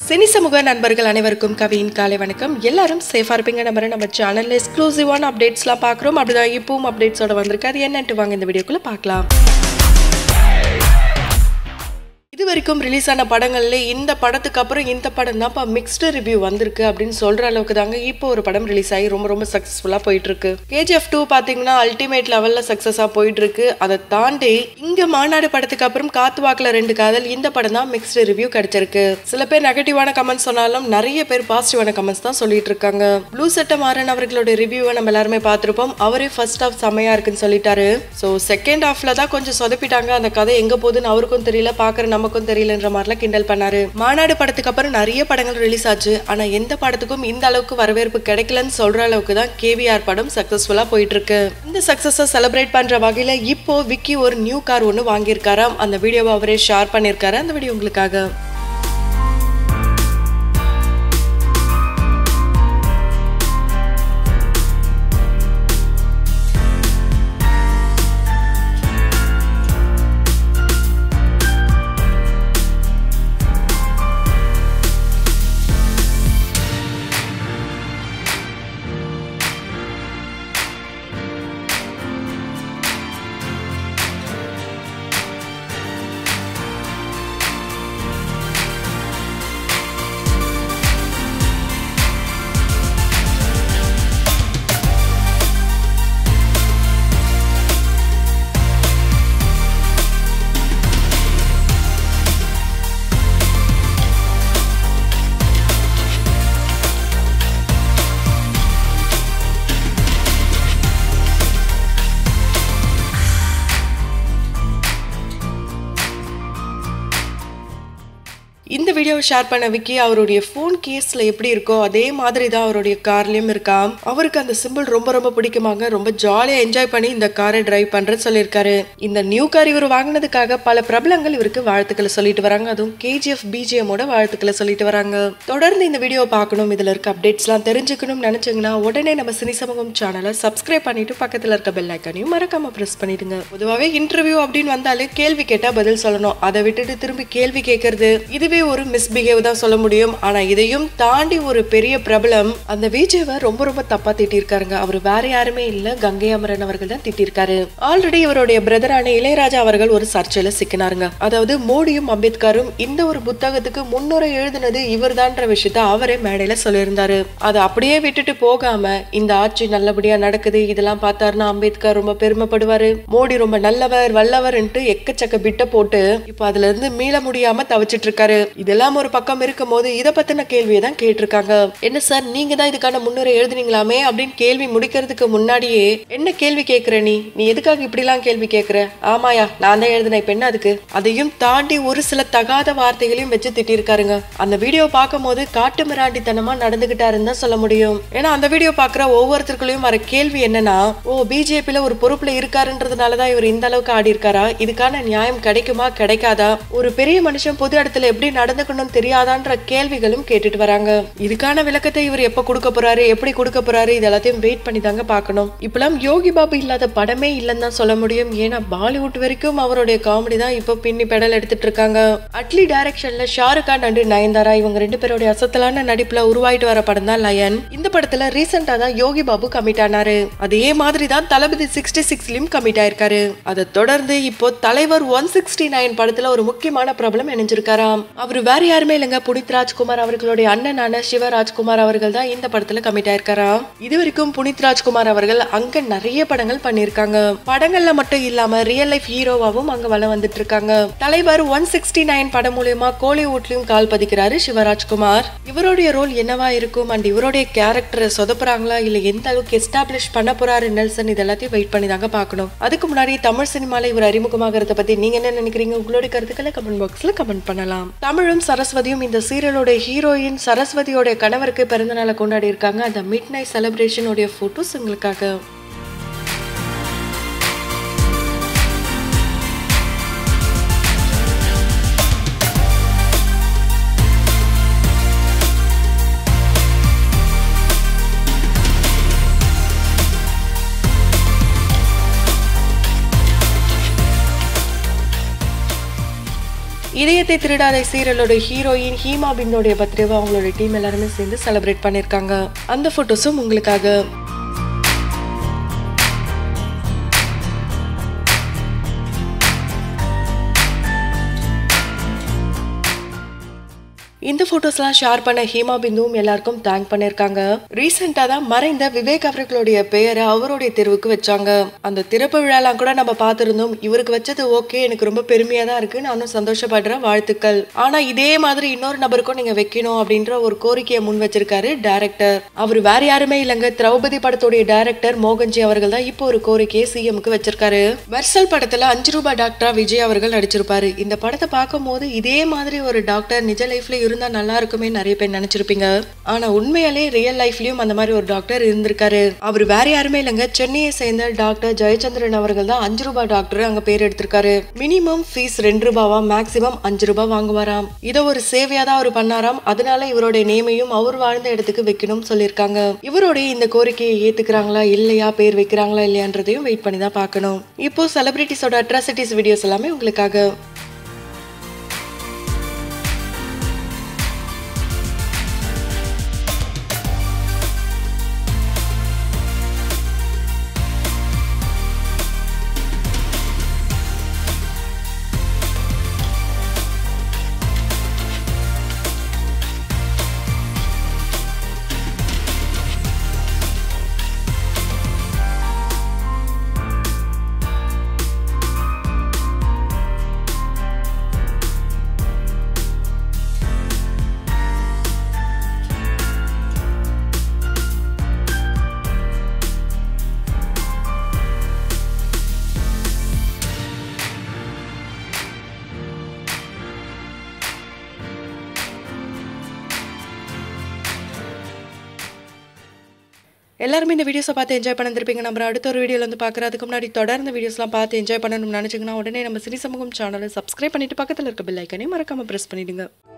Cine சமூக நண்பர்கள் அனைவருக்கும் கவியின் காலை வணக்கம். எல்லாரும் சேஃபா இருப்பீங்க நம்புறேன். நம்ம சேனல்ல எக்ஸ்க்ளூசிவான அப்டேட்ஸ்லாம் பார்க்குறோம். அப்படிதான் இப்பவும் அப்டேட்ஸோட வந்திருக்கு. அது என்னன்ட்டு வாங்க இந்த வீடியோக்குள்ள பார்க்கலாம். இது வரைக்கும் ரிலீஸ் ஆன படங்கள்ல இந்த படத்துக்கு அப்புறம் இந்த படம் தான் மிக்ஸ்டு ரிவ்யூ வந்திருக்கு அப்படின்னு சொல்ற அளவுக்கு தாங்க இப்போ ஒரு படம் ரிலீஸ் ஆகி ரொம்ப சக்சஸ்ஃபுல்லா போயிட்டு இருக்கு. KGF 2 பாத்தீங்கன்னா அல்டிமேட் லெவல்ல சக்சஸா போயிட்டு இருக்கு. அதை தாண்டி இங்க மாநாடு படத்துக்கு அப்புறம் காத்து வாக்குல 2 காதல் இந்த படம் தான் மிக்ஸ்டு ரிவ்யூ கிடைச்சிருக்கு. சில பேர் நெகட்டிவான கமெண்ட்ஸ் சொன்னாலும் நிறைய பேர் பாசிட்டிவான கமெண்ட்ஸ் தான் சொல்லிட்டு இருக்காங்க. ப்ளூ சட்டை மாறன் அவர்களோட ரிவ்யூவை நம்ம எல்லாருமே பார்த்திருப்போம். அவரே ஃபர்ஸ்ட் ஹாஃப் செமையா இருக்குன்னு சொல்லிட்டாரு. ஸோ செகண்ட் ஹாஃப்ல தான் கொஞ்சம் சொதப்பிட்டாங்க. அந்த கதை எங்க போகுதுன்னு அவருக்கும் தெரியல, பாக்குற நமக்கும் தெரியலன்ற மாதிரிலாம் கிண்டல் பண்ணாரு. மாநாடு படத்துக்கு அப்புறம் நிறைய படங்கள் ரிலீஸ் ஆச்சு. ஆனா எந்த படத்துக்கும் இந்த அளவுக்கு வரவேற்பு கிடைக்கலன்னு சொல்ற அளவுக்கு தான் KVR படம் சக்சஸ்ஃபுல்லா போயிட்டு இருக்கு. இந்த சக்சஸை செலிப்ரேட் பண்ற வகையில இப்போ விக்கி ஒரு நியூ கார் ஒன்னு வாங்கியிருக்காராம். அந்த வீடியோவை அவரே ஷேர் பண்ணிருக்காரு. அந்த வீடியோ உங்களுக்காக. இந்த வீடியோவை ஷேர் பண்ண விக்கி அவருடைய போன் கேஸ்ல எப்படி இருக்கோ அதே மாதிரி தான் அவருடைய கார்லயும் இருக்காம். அவருக்கு அந்த சிம்பிள் ரொம்ப பிடிக்குமாங்க. ரொம்ப ஜாலியா என்ஜாய் பண்ணி இந்த காரை டிரைவ் பண்றேன்னு சொல்லியிருக்காரு. இந்த நியூ கார் இவர் வாங்கினதுக்காக பல பிரபலங்கள் இவருக்கு வாழ்த்துக்களை சொல்லிட்டு வராங்க. அதுவும் KGF BGM ஓட வாழ்த்துக்களை சொல்லிட்டு வராங்க. தொடர்ந்து இந்த வீடியோ பார்க்கணும், இதுல இருக்க அப்டேட்ஸ் எல்லாம் தெரிஞ்சுக்கணும்னு நினைச்சீங்கன்னா உடனே நம்ம சினி சமூகம் சேனலை சப்ஸ்கிரைப் பண்ணிட்டு பக்கத்துல இருக்க பெல் ஐக்கானையும் மறக்காம பிரஸ் பண்ணிடுங்க. பொதுவாகவே இன்டர்வியூ அப்படின்னு வந்தாலே கேள்வி கேட்டா பதில் சொல்லணும். அதை விட்டுட்டு திரும்பி கேள்வி கேட்கறது இதுவே ஒரு மிஸ்பிஹேவ் தான் சொல்ல முடியும். ஆனா இதையும் தாண்டி ஒரு பெரிய பிரபலம் அந்த விஜயவை ரொம்ப தப்பா திட்டிருக்காருங்க. அவர் வேற யாருமே இல்ல, கங்கை அமரன் அவர்கள் தான் திட்டிருக்காரு. ஆல்ரெடி இவருடைய பிரதரான இளையராஜா அவர்கள் ஒரு சர்ச்சையில சிக்கினாருங்க. அதாவது மோடியும் அம்பேத்கரும் இந்த ஒரு புத்தகத்துக்கு முன்னுரை எழுதினது இவர்தான்ற விஷயத்த அவரே மேடையில சொல்லியிருந்தாரு. அதை அப்படியே விட்டுட்டு போகாம இந்த ஆட்சி நல்லபடியா நடக்குது, இதெல்லாம் பார்த்தாருன்னா அம்பேத்கர் ரொம்ப பெருமைப்படுவாரு, மோடி ரொம்ப நல்லவர் வல்லவர்ன்ட்டு எக்கச்சக்க பிட்ட போட்டு இப்ப அதுல இருந்து மீள முடியாம தவிச்சிட்டு இருக்காரு. இதெல்லாம் ஒரு பக்கம் இருக்கும் போது இதை பத்தின கேள்வியை தான் கேட்டிருக்காங்க. என்ன சார் நீங்க தான் இதுக்கான முன்னுரை எழுதுனீங்களாமே அப்படின்னு கேள்வி முடிக்கிறதுக்கு முன்னாடியே என்ன கேள்வி கேட்கிற நீ எதுக்காக இப்படி எல்லாம் கேள்வி கேட்கிற? ஆமாயா நான் தான் எழுதினேன், இப்ப என்ன அதுக்கு? அதையும் தாண்டி ஒரு சில தகாத வார்த்தைகளையும் வச்சு திட்டிருக்காருங்க. அந்த வீடியோ பார்க்கும் போது காட்டு மிராண்டித்தனமா நடந்துகிட்டாருன்னு தான் சொல்ல முடியும். ஏன்னா அந்த வீடியோ பாக்குற ஒவ்வொருத்தருக்குள்ளயும் வர கேள்வி என்னன்னா, ஓ பிஜேபியில ஒரு பொறுப்புல இருக்காருன்றதுனாலதான் இவர் இந்த அளவுக்கு ஆடி இருக்காரா? இதுக்கான நியாயம் கிடைக்குமா கிடைக்காதா? ஒரு பெரிய மனுஷன் பொது இடத்துல எப்படி நடந்துக்கணும் தெரியாதான்ற கேள்விகளும் கேட்டுட்டு வராங்க. இதுக்கான விளக்கத்தை இவர் எப்ப கொடுக்க போறாரு, எப்படி கொடுக்க போறாரு, இது எல்லாத்தையும் வெயிட் பண்ணி தாங்க பார்க்கணும். இப்பெல்லாம் யோகி பாபு இல்லாத படமே இல்லைன்னு தான் சொல்ல முடியும். ஏன்னா பாலிவுட் வரைக்கும் அவருடைய காமெடி தான் இப்ப பின்னி பெடல் எடுத்துட்டு இருக்காங்க. அட்லி டைரக்ஷன்ல ஷாருக் கான் அண்ட் நயன்தாரா இவங்க 2 பேருடைய அசத்தலான நடிப்புல உருவாயிட்டு வர படம் தான் லயன். இந்த படத்துல ரீசெண்டா தான் யோகி பாபு கமிட் ஆனாரு. அதே மாதிரி தான் தளபதி 66லயும் கமிட் ஆயிருக்காரு. அதை தொடர்ந்து இப்போ தலைவர் 169 படத்துல ஒரு முக்கியமான பிரபலம் இணைஞ்சிருக்காராம். அவரு வேற யாருமே இல்லைங்க, புனித் ராஜ்குமார் அவர்களுடைய அண்ணனான சிவ ராஜ்குமார் அவர்கள் தான் இந்த படத்துல கமிட் ஆயிருக்காரா. இது வரைக்கும் புனித் ராஜ்குமார் அவர்கள் அங்க நிறைய படங்கள் பண்ணிருக்காங்க. படங்கள்ல மட்டும் இல்லாம ரியல் லைஃப் ஹீரோவாவும் அங்க வளம் வந்துட்டு இருக்காங்க. தலைவர் 169 படம் மூலமா கோலிவுட்லயும் கால் பதிக்கிறாரு சிவராஜ்குமார். இவருடைய ரோல் என்னவா இருக்கும் அண்ட் இவருடைய கேரக்டரை சொதப்புறாங்களா இல்ல எந்த அளவுக்கு எஸ்டாப்ளிஷ் பண்ண போறாரு நெல்சன், இது எல்லாத்தையும் வெயிட் பண்ணி தாங்க பாக்கணும். அதுக்கு முன்னாடி தமிழ் சினிமால இவர் அறிமுகமாகறத பத்தி நீங்க என்ன நினைக்கிறீங்க? உங்களுடைய கருத்துக்களை கமெண்ட் பாக்ஸ்ல கமெண்ட் பண்ணலாம். தமிழும் சரஸ்வதியும் இந்த சீரியலோட ஹீரோயின் சரஸ்வதியோட கணவருக்கு பிறந்த நாளை கொண்டாடி இருக்காங்க. அந்த மிட் நைட் செலிப்ரேஷனோட போட்டோஸ் உங்களுக்காக. இதயத்தை திருடாத சீரியலோட ஹீரோயின் ஹீமா பிந்தோடைய பர்த்டேவை அவங்களோட டீம் எல்லாருமே சேர்ந்து செலிப்ரேட் பண்ணிருக்காங்க. அந்த போட்டோஸும் உங்களுக்காக. இந்த போட்டோஸ்லாம் ஷேர் பண்ண ஹீமா பிந்துவும் எல்லாருக்கும் தேங்க் பண்ணிருக்காங்க. ரீசெண்டா தான் மறைந்த விவேக் அவர்களுடைய பெயரை அவருடைய தெருவுக்கு வச்சாங்க. அந்த திறப்பு விழாலாம் கூட நம்ம பார்த்திருந்தோம். இவருக்கு வச்சது ஓகே, எனக்கு ரொம்ப பெருமையா தான் இருக்கு, நானும் சந்தோஷப்படுறேன், வாழ்த்துக்கள். ஆனா இதே மாதிரி இன்னொரு நபருக்கும் நீங்க வைக்கணும் அப்படின்ற ஒரு கோரிக்கையை முன் வச்சிருக்காரு டைரக்டர். அவர் வேற யாருமே இல்லைங்க, திரௌபதி படத்துடைய டைரக்டர் மோகன்ஜி அவர்கள் தான் இப்போ ஒரு கோரிக்கையை சிஎம்க்கு வச்சிருக்காரு. வர்சல் படத்துல 5 ரூபாய் டாக்டரா விஜய் அவர்கள் நடிச்சிருப்பாரு. இந்த படத்தை பார்க்கும் போது இதே மாதிரி ஒரு டாக்டர் நிஜ லைஃப்ல இருந்தா நல்லா இருக்குமே நிறைய பேர் நினைச்சிருப்பீங்க. ஆனா உண்மையாலே ரியல் லைஃப்லயும் அந்த மாதிரி ஒரு டாக்டர் இருந்திருக்காரு. அவர் வேற யாருமே இல்லைங்க, சென்னையை சேர்ந்த டாக்டர் ஜெயச்சந்திரன் அவர்கள் தான் 5 ரூபாய் டாக்டர் அங்க பேர் எடுத்திருக்காரு. மினிமம் ஃபீஸ் 2 ரூபாவா, மேக்சிமம் 5 ரூபாய் வாங்குவாராம். இதை ஒரு சேவையா தான் அவர் பண்ணாராம். அதனால இவருடைய நேமையும் அவர் வாழ்ந்த இடத்துக்கு வைக்கணும்னு சொல்லியிருக்காங்க. இவருடைய இந்த கோரிக்கையை ஏத்துக்கிறாங்களா இல்லையா, பேர் வைக்கிறாங்களா இல்லையான்றதையும் வெயிட் பண்ணி தான் பார்க்கணும். இப்போ செலிபிரிட்டிஸோட அட்ராசிட்டிஸ் வீடியோஸ் எல்லாமே உங்களுக்காக. எல்லாருமே இந்த வீடியோஸை பார்த்து என்ஜாய் பண்ணிருப்பீங்க. நம்ம அடுத்த ஒரு வீடியோல வந்து பார்க்கறதுக்கு முன்னாடி தொடர்ந்து வீடியோஸ்லாம் பார்த்து என்ஜாய் பண்ணணும்னு நினைச்சீங்கன்னா உடனே நம்ம சினி சமூகம் சேனலை சப்ஸ்கிரைப் பண்ணிட்டு பக்கத்தில் இருக்க பெல் ஐக்கனையும் மறக்காம பிரஸ் பண்ணிடுங்க.